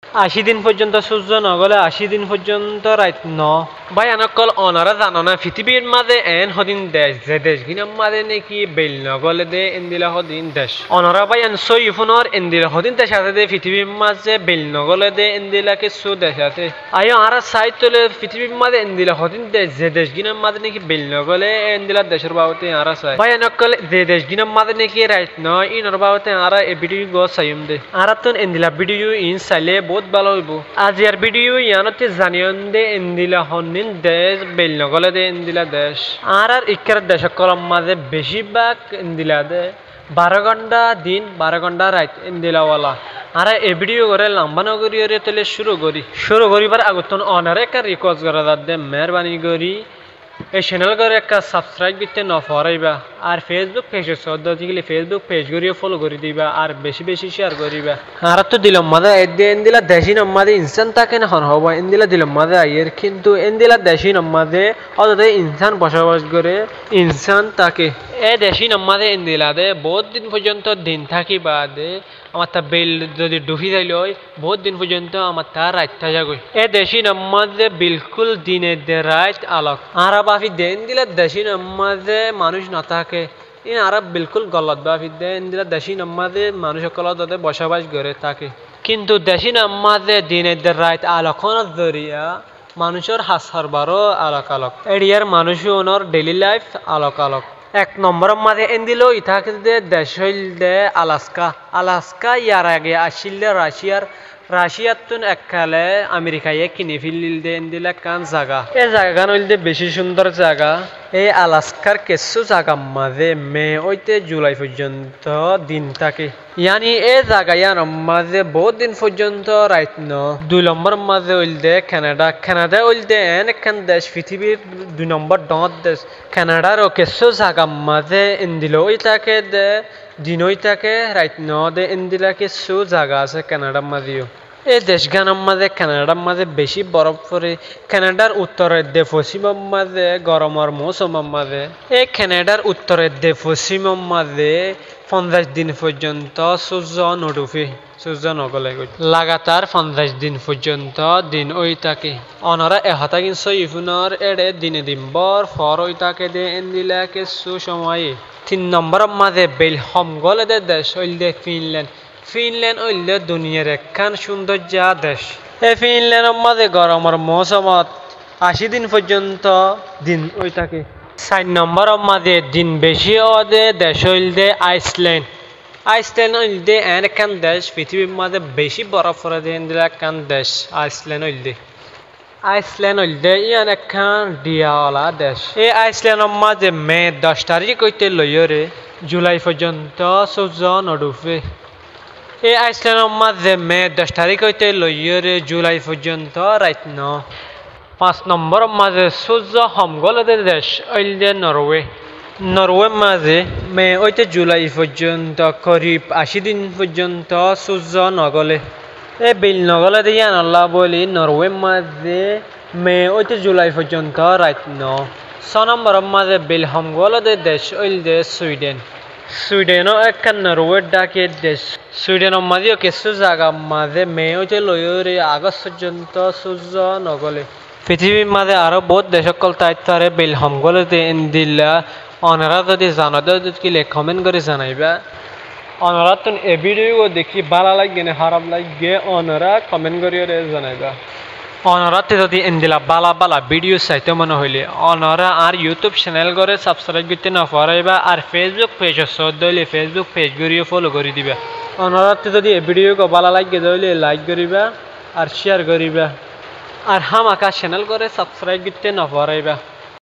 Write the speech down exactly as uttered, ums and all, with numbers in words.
আশি দিন পর্যন্ত সূর্য নগলে আশি দিন পর্যন্ত রাত ন ভাই আনকল অনারা জানো না পৃথিবীর মাঝে এন হদিন দেশ যে দেশ গিনার মাঝে নাকি বেল নগলে দে এন্দিলা হদিন দেশ অনারা ভাই এন সইফুনর এন্দিলা হদিন দেশ আছে দে পৃথিবীর মাঝে বেল নগলে দে এন্দিলা কিছু দেশ আছে আয়ো আরা সাইড তোলে পৃথিবীর মাঝে এন্দিলা হদিন দেশ যে দেশ গিনার মাঝে নাকি বেল নগলে এন্দিলা দেশের বাবতে আরা চাই ভাই আনকল যে দেশ গিনার মাঝে নাকি রাত নয় ইনর বাবতে আরা এ ভিডিও গো চাইম দে আরা তো এন্দিলা ভিডিও ইন চাইলে বহুত ভালো হইব আজ ইয়ার ভিডিও ইয়ানতে জানিয়ন দে এন্দিলা হন্নিন দেশ বেল নগলে দে এন্দিলা দেশ আর আর ইকার দেশ কলম মাঝে বেশিরভাগ এন্দিলা দে বারো ঘন্টা দিন বারো ঘন্টা রাত এন্দিলাওয়ালা আর এই ভিডিও করে লম্বা নগরী তেলে শুরু করি শুরু করিবার আগতন অনারে একটা রিকোয়েস্ট করা দে মেহরবানি করি এই চ্যানেল করে একটা সাবস্ক্রাইব করতে ন ফরাইবা আর ফেসবুক পেজে সদ্য গেলে ফেসবুক পেজ করিয়ে ফলো করে দিবা আর বেশি বেশি শেয়ার করিবা আর তো দিলাম মাদা এন্দিলা দেশি নম্মাদে ইনসান থাকে না হন হবা এন্দিলা দিলাম মাদা আইয়ের কিন্তু এন্দিলা দেশি নম্মাদে অতটা ইনসান বসবাস করে ইনসান থাকে এ দেশি নম্মাদে এন্দিলা দে বহুত দিন পর্যন্ত দিন থাকি বাদে আমার তা বেল যদি ডুবি যাইল বহুত দিন পর্যন্ত আমার তা রাত থাকা গই এ দেশি নম্মাদে বিলকুল দিনে দে রাত আলোক আর বাফি দেন দিলে দেশি নম্মাদে মানুষ না থাকে ইন আরব বিলকুল গলত বাফি দেন দিলে দেশি নম্মাদে মানুষ সকল তাদের বসবাস করে থাকে কিন্তু দেশি নম্মাদে দিনে দে রাত আলোকনের জরিয়া মানুষের হাসার বারো আলোক আলোক এরিয়ার মানুষ ওনার ডেইলি লাইফ আলোক আলোক এক নম্বর মাঝে এন্দিল ইথাকে দে দেশ হইল দে আলাস্কা আলাস্কা ইয়ার আগে আসিল রাশিয়ার রাশিয়ার তুন এককালে আমেরিকায় কিনে ফেলিল দে এন্দিলা কান জায়গা এই জায়গা হইল দে বেশি সুন্দর জায়গা এই আলাস্কার কিছু জায়গা মাঝে মে হইতে জুলাই পর্যন্ত দিন থাকে ইয়ানি এই জায়গা ইয়ার মাঝে বহুত দিন পর্যন্ত রাইত ন দুই নম্বর মাঝে হইল দে কানাডা কানাডা হইল দে এন একখান দেশ পৃথিবীর দুই নম্বর ডট দেশ কানাডারও কিছু জায়গা মাঝে এন্দিল ওই থাকে দে দিন ওই থাকে রাইত ন দে এন্দিলা কিছু জায়গা আছে কানাডার মাঝেও এই দেশগানের মাঝে কানাডার মাঝে বেশি বরফ পড়ে কানাডার উত্তরের দে পশ্চিমের মাঝে গরমের মৌসুমের মাঝে এই কানাডার উত্তরের দে পশ্চিমের মাঝে পঞ্চাশ দিন পর্যন্ত সূর্য নডুফে সূর্য নগলে লাগাতার পঞ্চাশ দিন পর্যন্ত দিন ওই থাকে অনারা এহাতা কিন্তু ইফুনের এড়ে দিনে দিন বর ফর ওই থাকে দে এন্দিলা কিছু সময়ে তিন নম্বরের মাঝে বেল সমগলে দে দেশ হইল দে ফিনল্যান্ড ফিনল্যান্ড হইল দুনিয়ার একখান সৌন্দর্য দেশ এই ফিনল্যান্ডের মাঝে গরমের মৌসুমত আশি দিন পর্যন্ত দিন ওই থাকে চার নম্বরের মাঝে দিন বেশি দে দেশ হইল দে আইসল্যান্ড আইসল্যান্ড হইল দে এন একখান দেশ পৃথিবীর মাঝে বেশি বরফ পড়ে দে এন্দিলা একখান দেশ আইসল্যান্ড হইল দে আইসল্যান্ড হইল দে ইয়ান একখান ডিয়াওয়ালা দেশ এই আইসল্যান্ডের মাঝে মে দশ তারিখ হইতে লইরে জুলাই পর্যন্ত সূর্য নডুফে এই আইসল্যান্ডের মাঝে মে দশ তারিখ হইতে লইরে জুলাই পর্যন্ত রাত ন পাঁচ নম্বরের মাঝে সূর্য সমগলে দেশ হইল দে নরওয়ে নরওয়ের মাঝে মে হইতে জুলাই পর্যন্ত করিব আশি দিন পর্যন্ত সূর্য নগলে এই বেল নগলে দিয়ে আনল্লা বলি নরওয়ের মাঝে মে হইতে জুলাই পর্যন্ত রাত ন ছ নম্বরের মাঝে বেল সমগলে দেশ হইল দে সুইডেন সুইডেনও একখান নরওয়ের ডাকে দেশ সুইডেনের মাঝেও কিছু জায়গা মাঝে মে হইতে লইরে আগস্ট পর্যন্ত সূর্য নগলে পৃথিবীর মাঝে আরো বহুত দেশ সকল তাইতারে বেল সমগলে এন্দিলা অনারা যদি জানা দিলে কমেন্ট করে জানাইবা অনারা তো এ ভিডিও দেখি ভালো লাগে না খারাপ লাগে অনারা কমেন্ট করিয়ে জানাইবা অনারাতে যদি এন্দিলা বালা বালা ভিডিও চাইতে মনে হইলে অনারা আর ইউটিউব চ্যানেল করে সাবস্ক্রাইব করতে না পারাইবা আর ফেসবুক পেজ সদ্য হইলে ফেসবুক পেজ করিয়ে ফলো করে দিবা অনারাতে যদি এই ভিডিও ভালো লাগে তাহলে লাইক করিবা আর শেয়ার করিবা আর হামাকা চ্যানেল করে সাবস্ক্রাইব করতে না পারাইবা।